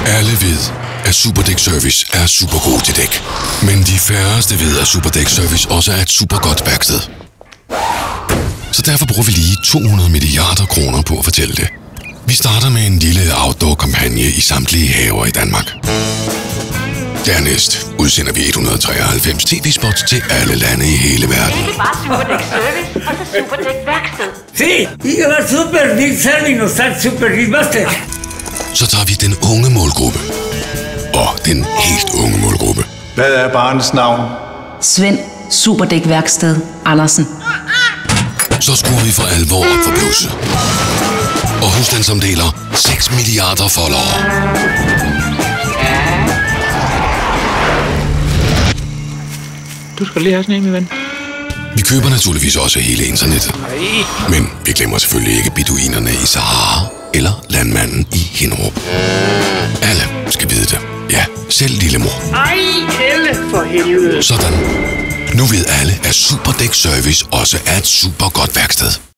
Alle ved, at Superdæk Service er super god til dæk. Men de færreste ved, at Superdæk Service også er et super godt værksted. Så derfor bruger vi lige 200 milliarder kroner på at fortælle det. Vi starter med en lille outdoor-kampagne i samtlige haver i Danmark. Dernæst udsender vi 193 tv-spots til alle lande i hele verden. Ikke bare Superdæk Service, og så Superdæk Værksted. Sí, y va super big selling og start super big buster. Så tager vi den unge målgruppe. Og den helt unge målgruppe. Hvad er barnets navn? Svend, Superdæk Værksted, Andersen. Så skruer vi for alvor op for blusset. Og husstandsomdeler 6 milliarder followere. Du skal lige have sådan en, min ven. Vi køber naturligvis også hele internettet. Men vi glemmer selvfølgelig ikke beduinerne i Sahara eller landmanden i Hinderup. Alle skal vide det. Ja, selv lillemor. Ej, Elle for helvede. Sådan. Nu ved alle, at Superdæk Service også er et super godt værksted.